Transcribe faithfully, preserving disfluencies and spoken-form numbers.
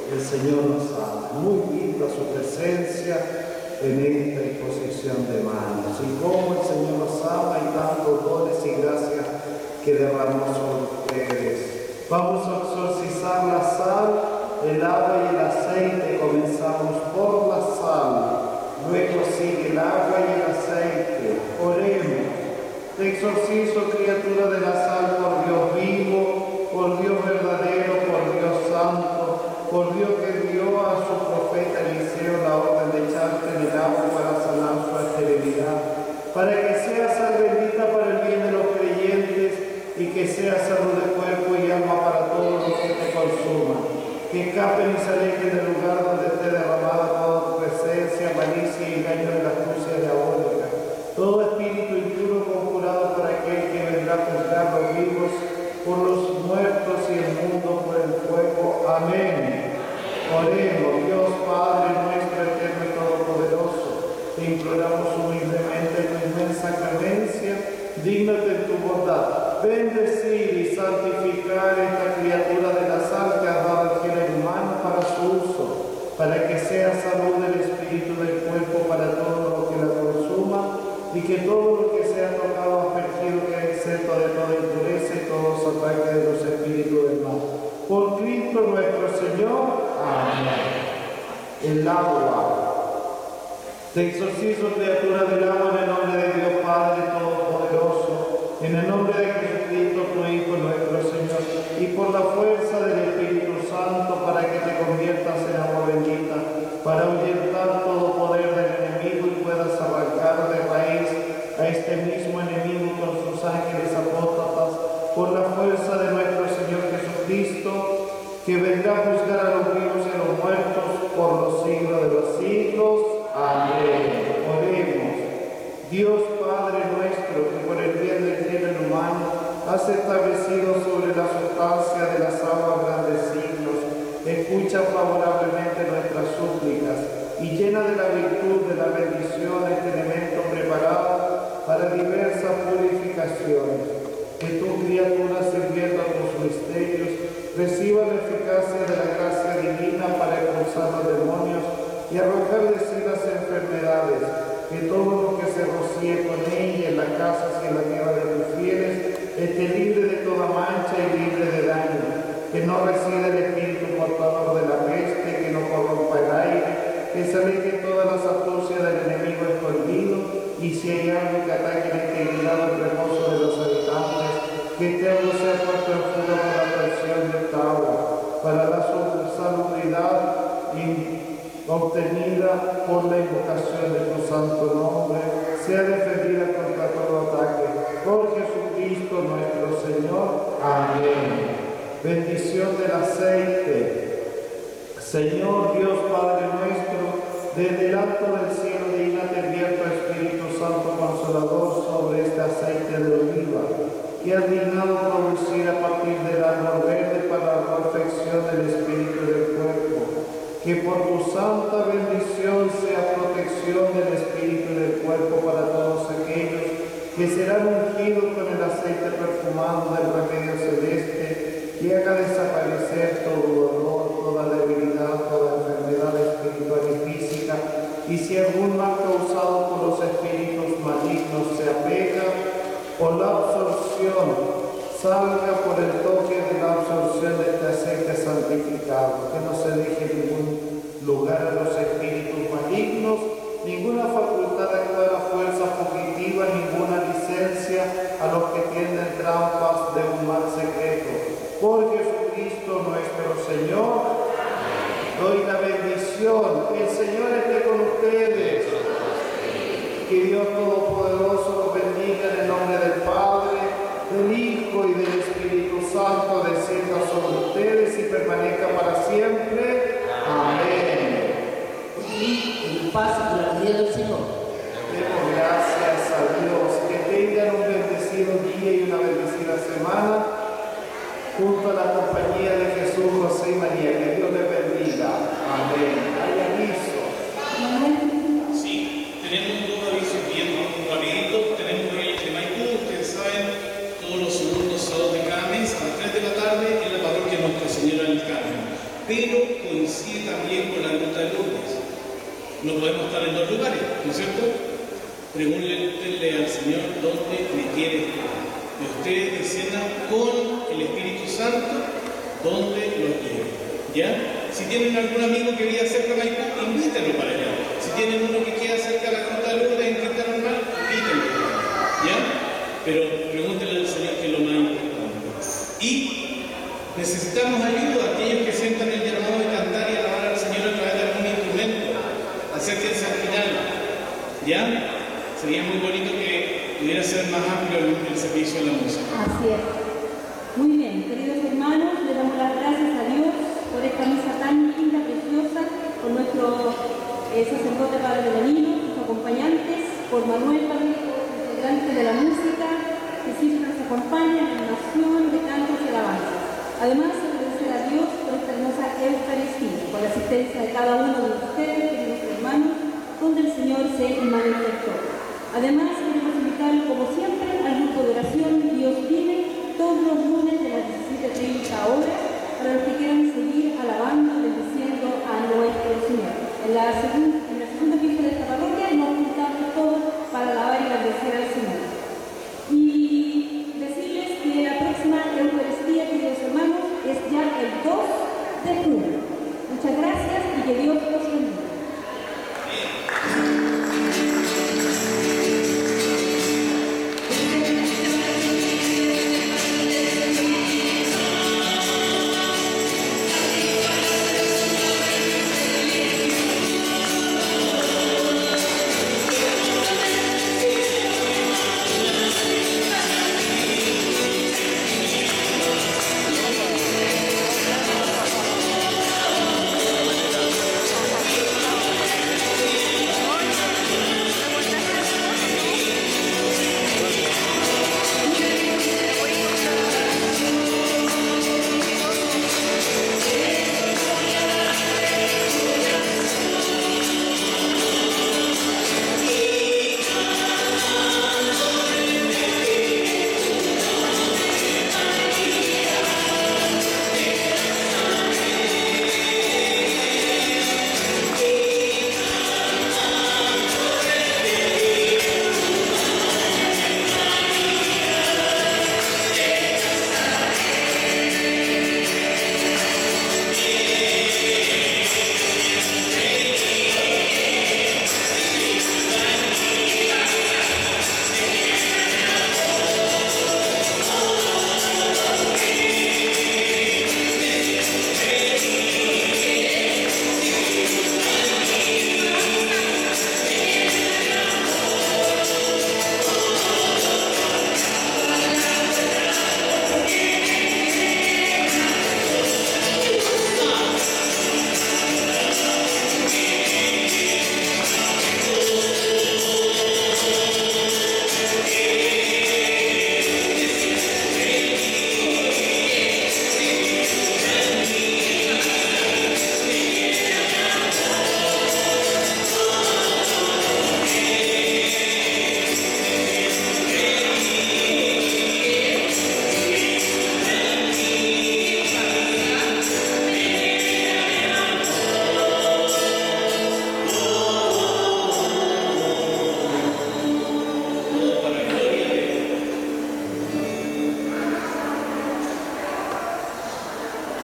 El Señor nos ama. Muy linda su presencia en esta exposición de manos. Y cómo el Señor nos ama y tantos dones y gracias que derramó sobre ustedes. Vamos a exorcizar la sal, el agua y el aceite. Comenzamos por la sal. Luego sigue el agua y el aceite. Oremos. Te exorcizo, criatura de la sal, por Dios vivo, por Dios verdadero, por Dios santo, por Dios que dio a su profeta Eliseo la orden de echarte en el agua para sanar su esterilidad, para que sea sal bendita para el bien de los creyentes y que sea salud de cuerpo y alma para todos los que te consuman. Que escapen y se alejen del lugar donde esté derramada toda tu presencia, malicia y engaño de la astucia diabólica. Todo espíritu impuro conjurado por aquel que vendrá a juzgar los vivos, por los muertos y el mundo por el fuego. Amén. Oremos. Dios Padre nuestro eterno y todopoderoso, te imploramos humildemente tu inmensa clemencia, dígnate en tu bondad, bendecir y santificar esta criatura de la sal que has dado al género humano para su uso, para que sea salud del espíritu del cuerpo para todo lo que la consuma, y que todo lo que sea tocado aspergido quede exento de toda impureza y todos ataques de los espíritus del mal. Por Cristo nuestro Señor. Amén. El agua. Te exorcizo, criatura del agua, en el nombre de Dios Padre Todopoderoso, en el nombre de Jesucristo, tu Hijo nuestro Señor, y por la fuerza del Espíritu Santo, para que te conviertas en agua bendita, para ahuyentar todo poder del enemigo y puedas arrancar de raíz a este mismo enemigo con sus ángeles apóstatas, por la fuerza de nuestro Señor Jesucristo, que vendrá a juzgar a los vivos y a los muertos por los siglos de los siglos. Amén. Oremos. Dios Padre nuestro, que por el bien del género humano has establecido sobre la sustancia de las aguas grandes siglos, escucha favorablemente nuestras súplicas y llena de la virtud de la bendición este elemento preparado para diversas purificaciones. Que tu criatura, sirviendo a tus misterios, reciba la eficacia de la gracia divina para expulsar los demonios y arrojar de sí las enfermedades. Que todo lo que se rocíe con ella en las casas y en la tierra de tus fieles esté libre de toda mancha y libre de daño. Que no resida el espíritu portador de la peste, que no corrompa el aire, que se aleje todas las astucias del enemigo escondido, y si hay algo que ataque la integridad del reposo de los habitantes, que este agua sea puesto en fuga por la presión de esta agua, para la salubridad obtenida por la invocación de tu santo nombre, sea defendida contra todo ataque. Por Jesucristo nuestro Señor. Amén. Bendición del aceite. Señor Dios Padre nuestro, desde el alto del cielo dígnate enviar tu Espíritu Santo Consolador sobre este aceite de oliva, que has dignado producir a partir del árbol verde para la perfección del espíritu del cuerpo. Que por tu santa bendición sea protección del espíritu del cuerpo para todos aquellos que serán ungidos con el aceite perfumado del remedio celeste, que haga desaparecer todo dolor, toda debilidad, toda enfermedad espiritual y física, y si algún mal causado por los espíritus malignos se apega, por la absorción, salga por el toque de la absorción de este aceite santificado, que no se deje ningún lugar a los espíritus malignos, ninguna facultad de actuar a fuerza fugitiva, ninguna licencia a los que tienden trampas de un mal secreto. Por Jesucristo nuestro Señor, doy la bendición. El Señor esté con ustedes. Que Dios Todopoderoso los bendiga en el nombre del Padre, del Hijo y del Espíritu Santo, descienda sobre ustedes y permanezca para siempre. Amén. Y el paz y la gloria del Señor. Demos gracias a Dios. Que tengan un bendecido día y una bendecida semana, junto a la compañía de Jesús, José y María. Que Dios les bendiga. Amén. ¿Hay aviso? Sí, tenemos dos avisos bien rapiditos. Tenemos Reyes de Maipú, ustedes saben, todos los segundos sábados de cada mes a las tres de la tarde en la parroquia Nuestra Señora del Carmen. Pero coincide no podemos estar en dos lugares, ¿no es cierto? Pregúntenle al Señor dónde le quiere estar. Y ustedes desciendan con el Espíritu Santo donde los quiere. ¿Ya? Si tienen algún amigo que vive cerca de Maipú, invítenlo para allá. Si tienen uno que queda cerca de la Junta de Lourdes en Quinta Normal, invítenlo para allá. ¿Ya? Pero pregúntenle al Señor que es lo más importante. Y necesitamos ayuda, aquellos que sientan el llamado de cantar y alabar al Señor a través de algún instrumento. Acérquense al final. ¿Ya? Sería muy bonito que pudiera ser más amplio el, el servicio de la música. Así es. Muy bien, queridos hermanos, le damos las gracias a Dios por esta misa tan linda, preciosa, por nuestro eh, sacerdote Padre Belanino, sus acompañantes, por Manuel Padre, integrante de la música, que siempre nos acompaña en la animación de cantos y alabanzas. Además, agradecer a Dios por esta hermosa Eucaristía, por la asistencia de cada uno de ustedes, queridos hermanos, donde el Señor se manifestó. Además, queremos invitarlos, como siempre, al grupo de oración Dios vive, todos los lunes de las diecisiete treinta horas, para los que quieran seguir alabando y bendiciendo a nuestro Señor. En la, segun, en la segunda misa de esta parroquia nos juntamos todos para alabar y bendecir al Señor.